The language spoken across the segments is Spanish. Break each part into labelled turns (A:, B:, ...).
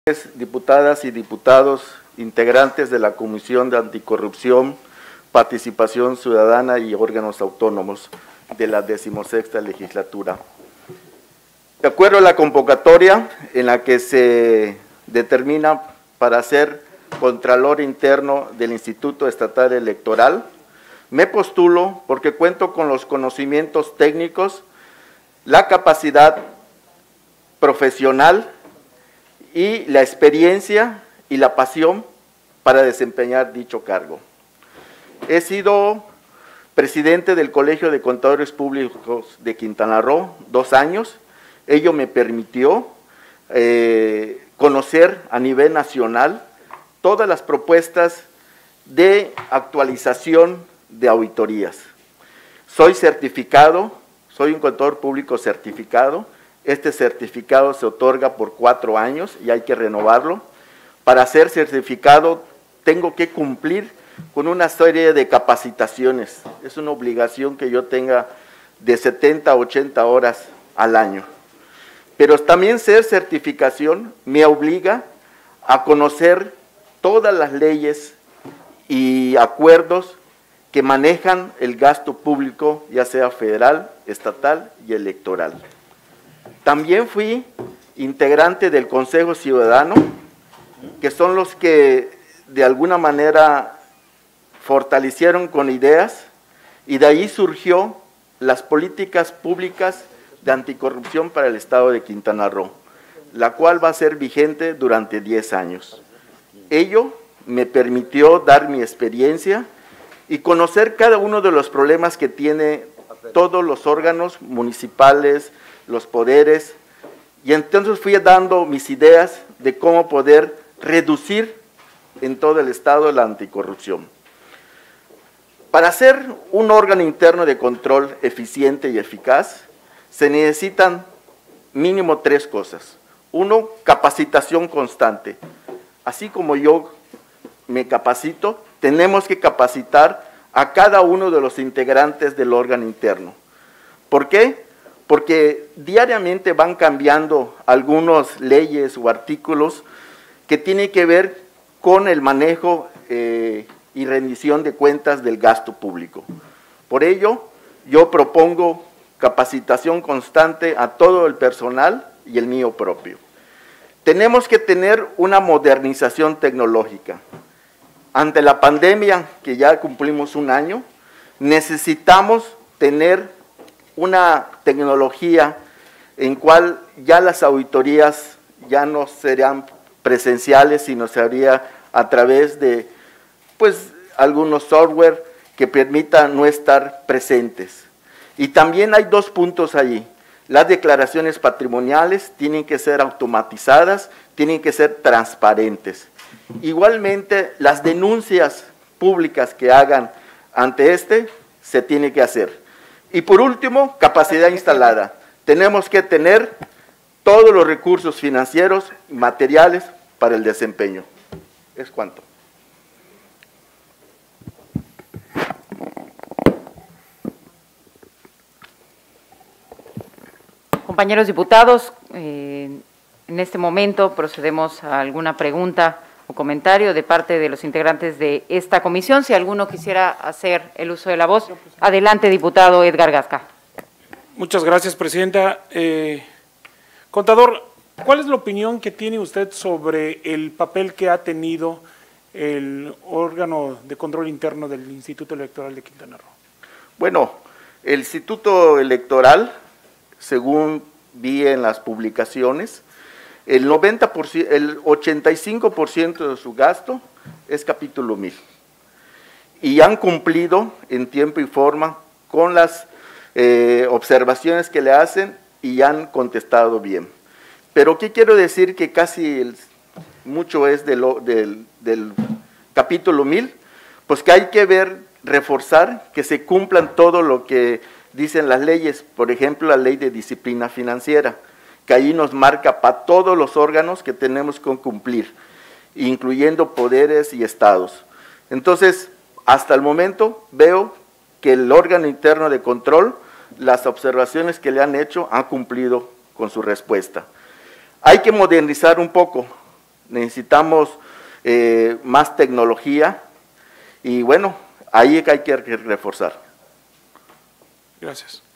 A: Diputadas y diputados, integrantes de la Comisión de Anticorrupción, Participación Ciudadana y Órganos Autónomos de la 16ª Legislatura. De acuerdo a la convocatoria en la que se determina para ser Contralor Interno del Instituto Estatal Electoral, me postulo porque cuento con los conocimientos técnicos, la capacidad profesional y la experiencia y la pasión para desempeñar dicho cargo. He sido presidente del Colegio de Contadores Públicos de Quintana Roo 2 años. Ello me permitió conocer a nivel nacional todas las propuestas de actualización de auditorías. Soy certificado, soy un contador público certificado. Este certificado se otorga por 4 años y hay que renovarlo. Para ser certificado tengo que cumplir con una serie de capacitaciones. Es una obligación que yo tenga de 70 a 80 horas al año. Pero también ser certificación me obliga a conocer todas las leyes y acuerdos que manejan el gasto público, ya sea federal, estatal y electoral. También fui integrante del Consejo Ciudadano, que son los que de alguna manera fortalecieron con ideas y de ahí surgió las políticas públicas de anticorrupción para el estado de Quintana Roo, la cual va a ser vigente durante 10 años. Ello me permitió dar mi experiencia y conocer cada uno de los problemas que tiene todos los órganos municipales, los poderes, y entonces fui dando mis ideas de cómo poder reducir en todo el estado la anticorrupción. Para ser un órgano interno de control eficiente y eficaz, se necesitan mínimo 3 cosas. 1, capacitación constante. Así como yo me capacito, tenemos que capacitar a cada uno de los integrantes del órgano interno. ¿Por qué? Porque diariamente van cambiando algunas leyes o artículos que tienen que ver con el manejo y rendición de cuentas del gasto público. Por ello, yo propongo capacitación constante a todo el personal y el mío propio. Tenemos que tener una modernización tecnológica. Ante la pandemia, que ya cumplimos 1 año, necesitamos tener una tecnología en cual ya las auditorías ya no serían presenciales, sino se haría a través de algunos software que permitan no estar presentes. Y también hay 2 puntos allí. Las declaraciones patrimoniales tienen que ser automatizadas, tienen que ser transparentes. Igualmente, las denuncias públicas que hagan ante se tiene que hacer. Y por último, capacidad instalada. Tenemos que tener todos los recursos financieros y materiales para el desempeño. ¿Es cuánto?
B: Compañeros diputados, en este momento procedemos a alguna pregunta o comentario de parte de los integrantes de esta comisión. Si alguno quisiera hacer el uso de la voz, adelante, diputado Edgar Gasca.
C: Muchas gracias, presidenta. Contador, ¿cuál es la opinión que tiene usted sobre el papel que ha tenido el órgano de control interno del Instituto Electoral de Quintana Roo? Bueno,
A: el Instituto Electoral, según vi en las publicaciones, el 85% de su gasto es capítulo 1000. Y han cumplido en tiempo y forma con las observaciones que le hacen y han contestado bien. Pero ¿qué quiero decir? Que casi mucho es del capítulo 1000, pues que hay que reforzar que se cumplan todo lo que dicen las leyes, por ejemplo, la ley de disciplina financiera, que ahí nos marca para todos los órganos que tenemos que cumplir, incluyendo poderes y estados. Entonces, hasta el momento veo que el órgano interno de control, las observaciones que le han hecho, han cumplido con su respuesta. Hay que modernizar un poco, necesitamos más tecnología y bueno, ahí hay que reforzar.
C: Gracias.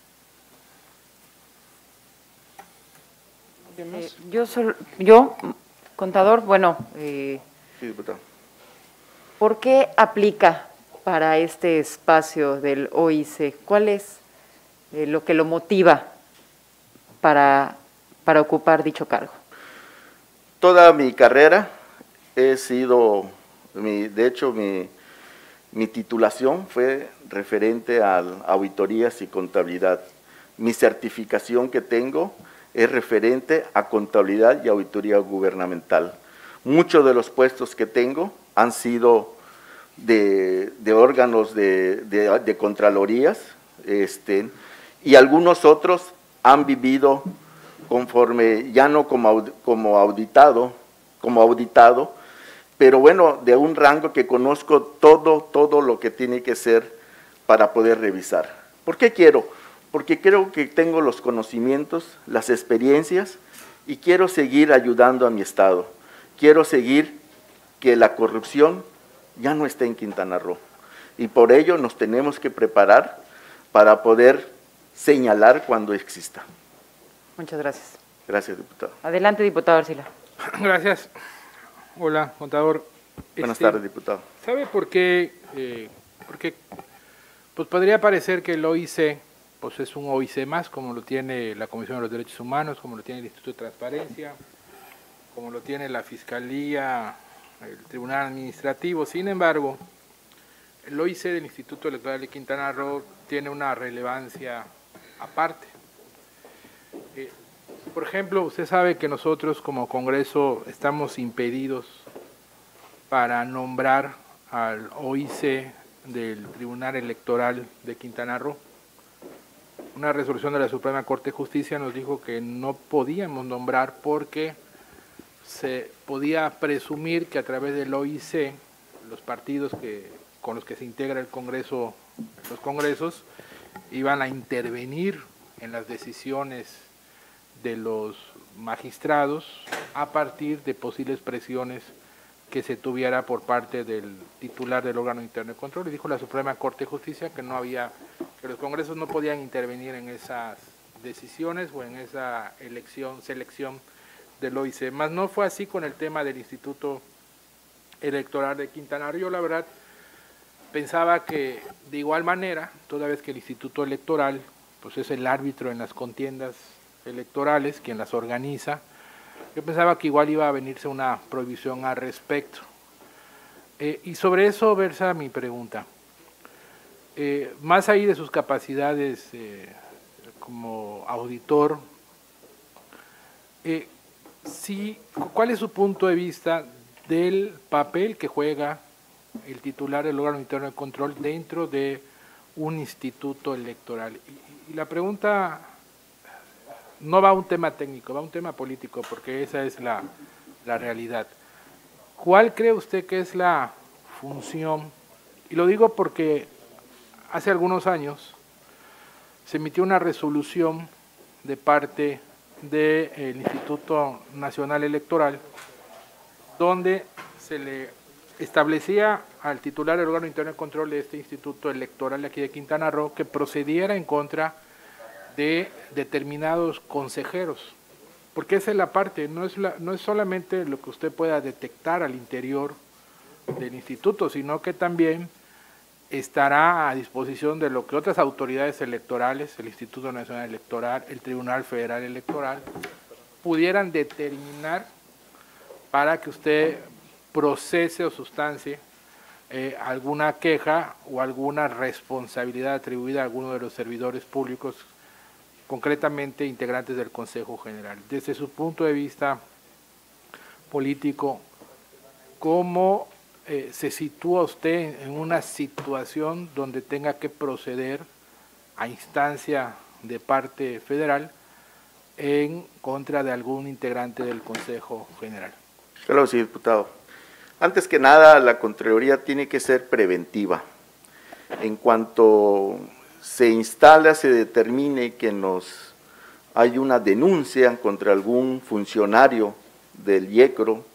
B: Yo, contador, bueno,
A: Sí, diputado.
B: ¿por qué aplica para este espacio del OIC? ¿Cuál es lo que lo motiva para ocupar dicho cargo?
A: Toda mi carrera he sido, de hecho, mi titulación fue referente a auditorías y contabilidad. Mi certificación que tengo es referente a contabilidad y auditoría gubernamental. Muchos de los puestos que tengo han sido de órganos de contralorías, y algunos otros han vivido conforme, ya no como auditado, pero bueno, de un rango que conozco todo lo que tiene que ser para poder revisar. ¿Por qué quiero? Porque creo que tengo los conocimientos, las experiencias y quiero seguir ayudando a mi estado. Quiero seguir que la corrupción ya no esté en Quintana Roo y por ello nos tenemos que preparar para poder señalar cuando exista.
B: Muchas gracias.
A: Gracias, diputado.
B: Adelante, diputado Arcila.
D: Gracias. Hola, contador.
A: Buenas tardes, diputado.
D: ¿Sabe por qué? Porque pues podría parecer que el OIC pues es un OIC más, como lo tiene la Comisión de los Derechos Humanos, como lo tiene el Instituto de Transparencia, como lo tiene la Fiscalía, el Tribunal Administrativo. Sin embargo, el OIC del Instituto Electoral de Quintana Roo tiene una relevancia aparte. Por ejemplo, usted sabe que nosotros como Congreso estamos impedidos para nombrar al OIC del Tribunal Electoral de Quintana Roo. Una resolución de la Suprema Corte de Justicia nos dijo que no podíamos nombrar porque se podía presumir que a través del OIC los partidos con los que se integra el Congreso, los congresos, iban a intervenir en las decisiones de los magistrados a partir de posibles presiones que se tuviera por parte del titular del órgano interno de control. Y dijo la Suprema Corte de Justicia que que los congresos no podían intervenir en esas decisiones o en esa selección del OIC. Más no fue así con el tema del Instituto Electoral de Quintana Roo. Yo la verdad pensaba que de igual manera, toda vez que el Instituto Electoral pues es el árbitro en las contiendas electorales, quien las organiza, yo pensaba que igual iba a venirse una prohibición al respecto. Y sobre eso versa mi pregunta. Más allá de sus capacidades como auditor, ¿cuál es su punto de vista del papel que juega el titular del órgano interno de control dentro de un instituto electoral? Y la pregunta no va a un tema técnico, va a un tema político, porque esa es la realidad. ¿Cuál cree usted que es la función? Y lo digo porque hace algunos años se emitió una resolución de parte del Instituto Nacional Electoral, donde se le establecía al titular del órgano interno de control de este instituto electoral de aquí de Quintana Roo que procediera en contra de determinados consejeros, porque esa es la parte, no es solamente lo que usted pueda detectar al interior del instituto, sino que también estará a disposición de lo que otras autoridades electorales, el Instituto Nacional Electoral, el Tribunal Federal Electoral, pudieran determinar para que usted procese o sustancie alguna queja o alguna responsabilidad atribuida a alguno de los servidores públicos, concretamente integrantes del Consejo General. Desde su punto de vista político, ¿cómo se sitúa usted en una situación donde tenga que proceder a instancia de parte federal en contra de algún integrante del Consejo General?
A: Claro, sí, diputado. Antes que nada, la Contraloría tiene que ser preventiva. En cuanto se instala, se determine que hay una denuncia contra algún funcionario del IECRO,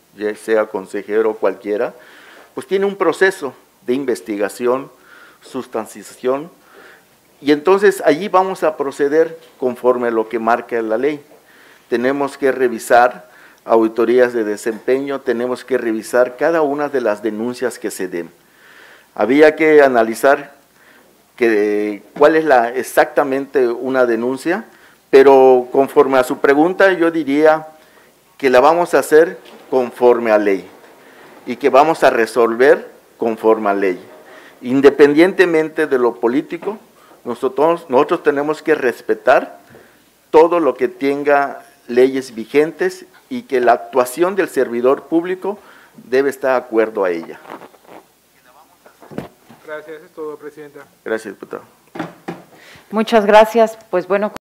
A: ya sea consejero o cualquiera, pues tiene un proceso de investigación, sustanciación, y entonces allí vamos a proceder conforme a lo que marca la ley. Tenemos que revisar auditorías de desempeño, tenemos que revisar cada una de las denuncias que se den. Había que analizar cuál es exactamente una denuncia, pero conforme a su pregunta yo diría que la vamos a hacer conforme a ley y que vamos a resolver conforme a ley. Independientemente de lo político, nosotros tenemos que respetar todo lo que tenga leyes vigentes y que la actuación del servidor público debe estar de acuerdo a ella.
D: Gracias, es todo, Presidenta.
A: Gracias, diputado.
B: Muchas gracias. Pues bueno.